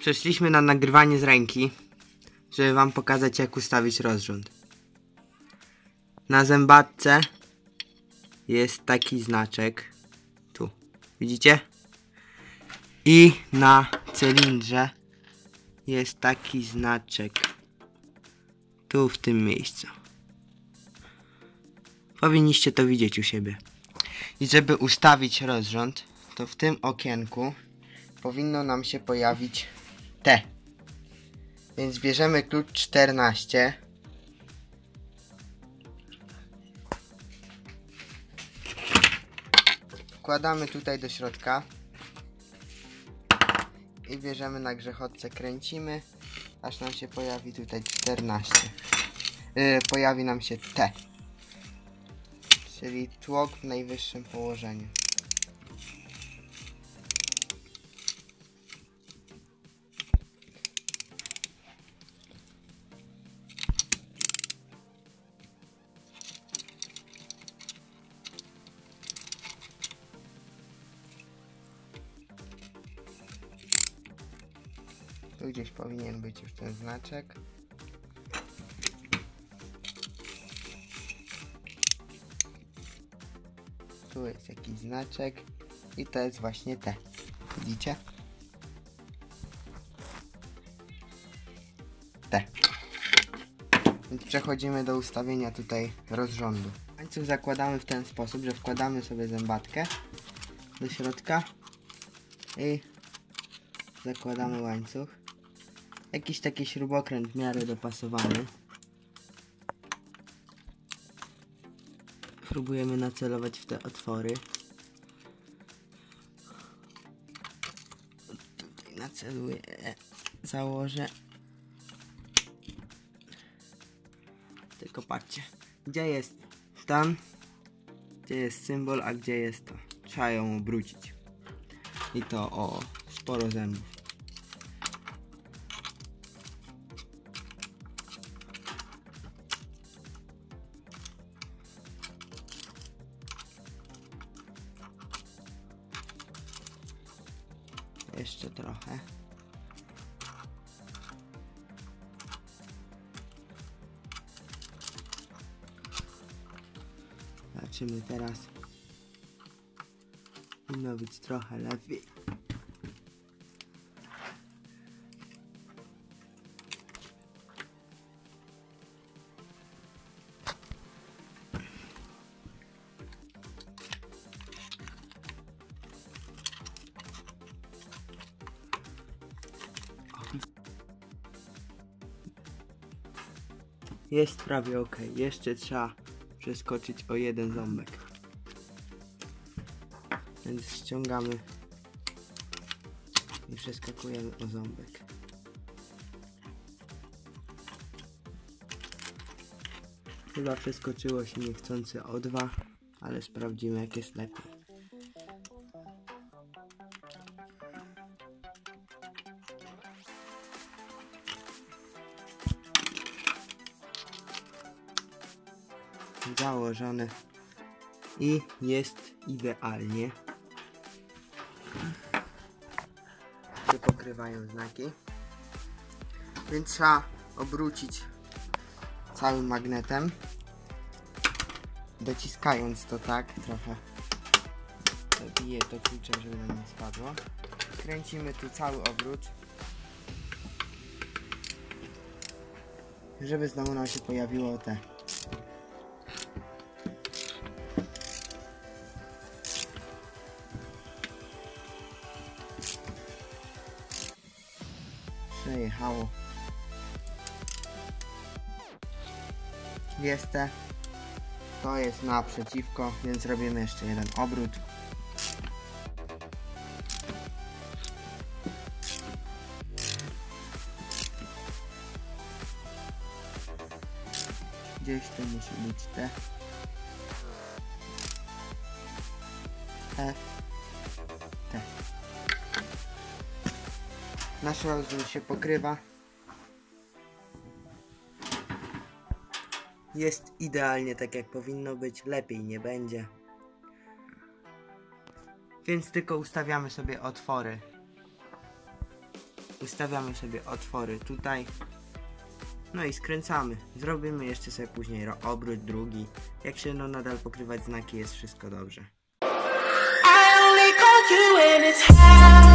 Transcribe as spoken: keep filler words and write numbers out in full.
Przeszliśmy na nagrywanie z ręki, żeby wam pokazać, jak ustawić rozrząd. Na zębatce jest taki znaczek. Tu. Widzicie? I na cylindrze jest taki znaczek. Tu w tym miejscu. Powinniście to widzieć u siebie. I żeby ustawić rozrząd, to w tym okienku powinno nam się pojawić T. Więc bierzemy klucz czternaście. Wkładamy tutaj do środka. I bierzemy na grzechotce, kręcimy, aż nam się pojawi tutaj czternaście. Yy, pojawi nam się T. Czyli tłok w najwyższym położeniu. Tu gdzieś powinien być już ten znaczek. Tu jest jakiś znaczek i to jest właśnie T. Widzicie? T. Więc przechodzimy do ustawienia tutaj rozrządu. Łańcuch zakładamy w ten sposób, że wkładamy sobie zębatkę do środka i zakładamy łańcuch. Jakiś taki śrubokręt w miarę dopasowany. Próbujemy nacelować w te otwory. Tutaj naceluję, założę. Tylko patrzcie, gdzie jest tam, gdzie jest symbol, a gdzie jest to. Trzeba ją obrócić. I to o sporo zębów. Jeszcze trochę. Zobaczymy teraz. Powinno być trochę lepiej. Jest prawie ok. Jeszcze trzeba przeskoczyć o jeden ząbek. Więc ściągamy i przeskakujemy o ząbek. Chyba przeskoczyło się niechcący o dwa, ale sprawdzimy, jak jest lepiej. Założone i jest idealnie. Tu pokrywają znaki, więc trzeba obrócić całym magnetem, dociskając to tak trochę. Biję to kluczem, żeby nam nie spadło. Kręcimy tu cały obrót, żeby znowu nam się pojawiło te. Przejechało. Jest te. To jest naprzeciwko, więc robimy jeszcze jeden obrót. Gdzieś tu musi być T. F. T. Nasz rozrząd się pokrywa. Jest idealnie tak, jak powinno być. Lepiej nie będzie. Więc tylko ustawiamy sobie otwory Ustawiamy sobie otwory tutaj. No i skręcamy. Zrobimy jeszcze sobie później obrót drugi. Jak się no nadal pokrywać znaki, jest wszystko dobrze. I only call you when it's hard.